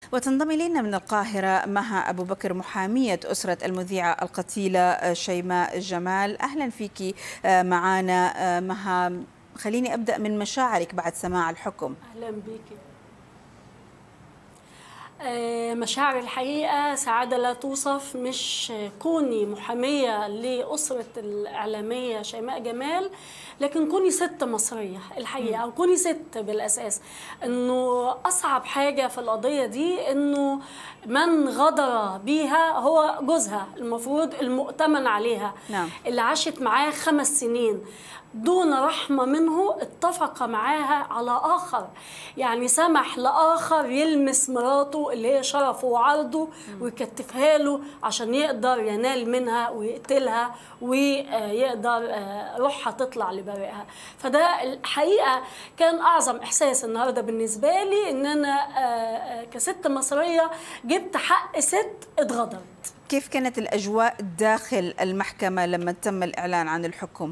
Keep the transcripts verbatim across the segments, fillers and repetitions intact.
وتنضم إلينا من القاهرة مها أبو بكر، محامية أسرة المذيعة القتيلة شيماء جمال. أهلا فيك معنا مها. خليني أبدأ من مشاعرك بعد سماع الحكم. أهلا بيك. مشاعر الحقيقة سعادة لا توصف، مش كوني محامية لأسرة الإعلامية شيماء جمال، لكن كوني ست مصرية الحقيقة، أو كوني ست بالأساس. إنه أصعب حاجة في القضية دي إنه من غدر بيها هو جوزها، المفروض المؤتمن عليها. نعم. اللي عاشت معاه خمس سنين دون رحمة منه، اتفق معاها على آخر، يعني سمح لآخر يلمس مراته اللي هي شرفه وعرضه ويكتفها له عشان يقدر ينال منها ويقتلها ويقدر روحها تطلع لبرئها. فده الحقيقة كان أعظم إحساس النهاردة بالنسبة لي، إن أنا كست مصرية جبت حق ست اتغدرت. كيف كانت الأجواء داخل المحكمة لما تم الإعلان عن الحكم؟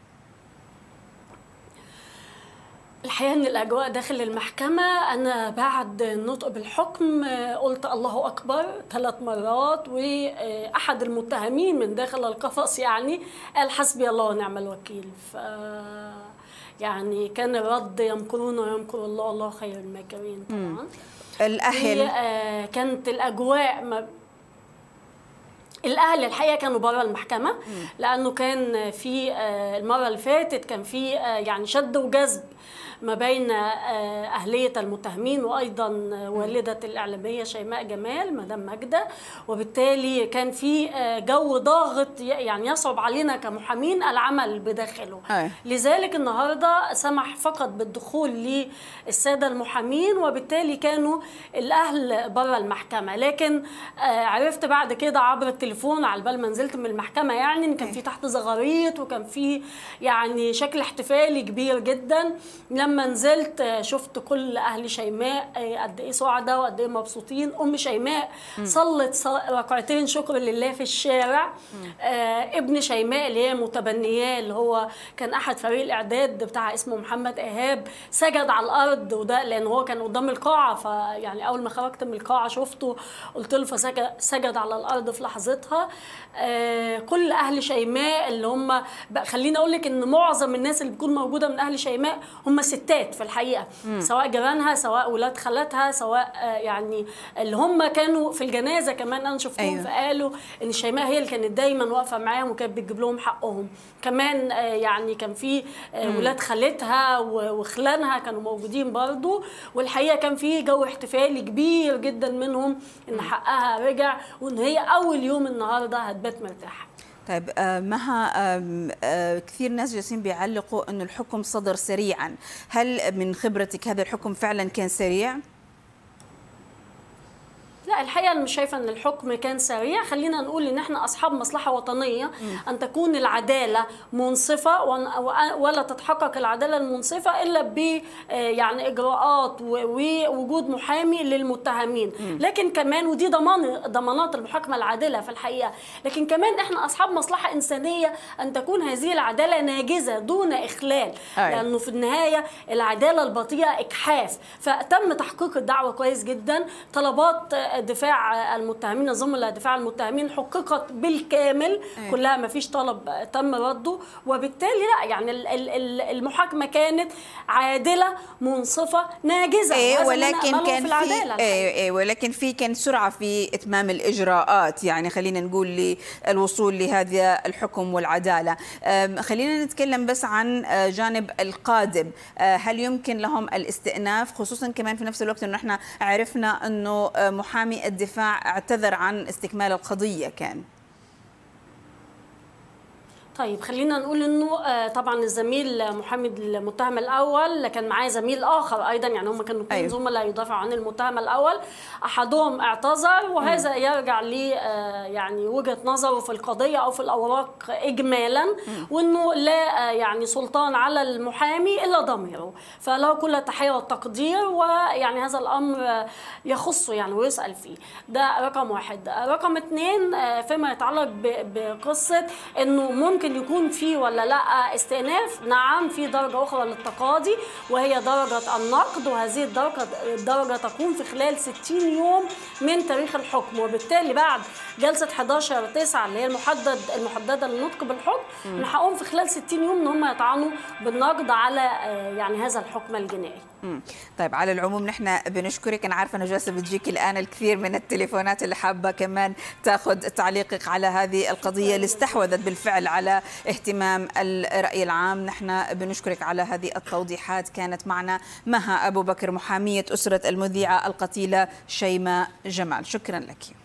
الحقيقة إن الأجواء داخل المحكمة، أنا بعد النطق بالحكم قلت الله أكبر ثلاث مرات، وأحد المتهمين من داخل القفص يعني قال حسبي الله ونعم الوكيل. ف يعني كان الرد يمكرون ويمكر الله، الله خير الماكرين. طبعا الأهل كانت الأجواء ما الأهل الحقيقة كانوا بره المحكمة، لأنه كان في المرة اللي فاتت كان في يعني شد وجذب ما بين أهلية المتهمين وأيضا والدة الإعلامية شيماء جمال مدام ماجدة، وبالتالي كان في جو ضاغط يعني يصعب علينا كمحامين العمل بداخله. أي. لذلك النهارده سمح فقط بالدخول للسادة المحامين، وبالتالي كانوا الأهل بره المحكمة. لكن عرفت بعد كده عبر التليفون على بال ما نزلت من المحكمة يعني إن كان في تحت زغاريط وكان في يعني شكل احتفالي كبير جدا. لما نزلت شفت كل اهل شيماء قد ايه سعداء وقد ايه مبسوطين. ام شيماء صلت ركعتين شكر لله في الشارع. آه ابن شيماء اللي هي متبنياه، اللي هو كان احد فريق الاعداد بتاع اسمه محمد ايهاب، سجد على الارض، وده لان هو كان قدام القاعه، فيعني اول ما خرجت من القاعه شفته قلت له، فسجد على الارض في لحظتها. آه كل اهل شيماء اللي هم، خليني اقول لك ان معظم الناس اللي بتكون موجوده من اهل شيماء هم ستات في الحقيقه، مم. سواء جيرانها سواء ولاد خالتها سواء يعني اللي هم كانوا في الجنازه كمان انا شفتهم. أيوة. فقالوا ان شيماء هي اللي كانت دايما واقفه معاهم وكانت بتجيب لهم حقهم. كمان يعني كان في ولاد خالتها وخلانها كانوا موجودين برضو، والحقيقه كان في جو احتفالي كبير جدا منهم ان حقها رجع، وان هي اول يوم النهارده هتبات مرتاحه. طيب مها، كثير ناس جالسين بيعلقوا انه الحكم صدر سريعا، هل من خبرتك هذا الحكم فعلا كان سريع؟ لا الحقيقه انا مش شايفه ان الحكم كان سريع. خلينا نقول ان احنا اصحاب مصلحه وطنيه، ان تكون العداله منصفه، ولا تتحقق العداله المنصفه الا ب يعني اجراءات ووجود محامي للمتهمين. لكن كمان ودي ضمان ضمانات المحاكمه العادله في الحقيقه، لكن كمان احنا اصحاب مصلحه انسانيه ان تكون هذه العداله ناجزه دون اخلال. أي. لانه في النهايه العداله البطيئه اجحاف. فتم تحقيق الدعوه كويس جدا. طلبات دفاع المتهمين، زملاء دفاع المتهمين حققت بالكامل. أيه. كلها ما فيش طلب تم رده، وبالتالي لا يعني المحاكمه كانت عادله منصفه ناجزه. أيه ولكن كان في, في أيه ولكن في كان سرعه في اتمام الاجراءات، يعني خلينا نقول للوصول لهذا الحكم والعداله. خلينا نتكلم بس عن جانب القادم، هل يمكن لهم الاستئناف، خصوصا كمان في نفس الوقت انه احنا عرفنا انه محامي الدفاع اعتذر عن استكمال القضية كان؟ طيب خلينا نقول انه طبعا الزميل محمد المتهم الاول كان معاه زميل اخر ايضا، يعني هم كانوا اثنين. أيوة. زملاء يدافعوا عن المتهم الاول، احدهم اعتذر، وهذا م. يرجع ل يعني وجهه نظره في القضيه او في الاوراق اجمالا، م. وانه لا يعني سلطان على المحامي الا ضميره، فله كل التحيه والتقدير، ويعني هذا الامر يخصه يعني ويسال فيه. ده رقم واحد. رقم اثنين فيما يتعلق بقصه انه ممكن ممكن يكون في ولا لا استئناف؟ نعم، في درجة أخرى للتقاضي وهي درجة النقد، وهذه الدرجة الدرجة تكون في خلال ستين يوم من تاريخ الحكم، وبالتالي بعد جلسة حداشر تسعة اللي هي المحدد المحددة للنطق بالحكم من حقهم في خلال ستين يوم ان هم يطعنوا بالنقد على يعني هذا الحكم الجنائي. مم. طيب على العموم نحن بنشكرك، انا عارفه انه جالسه بتجيك الان الكثير من التليفونات اللي حابه كمان تاخذ تعليقك على هذه القضيه اللي استحوذت بالفعل على اهتمام الراي العام. نحن بنشكرك على هذه التوضيحات. كانت معنا مها ابو بكر محاميه اسره المذيعه القتيله شيماء جمال، شكرا لك.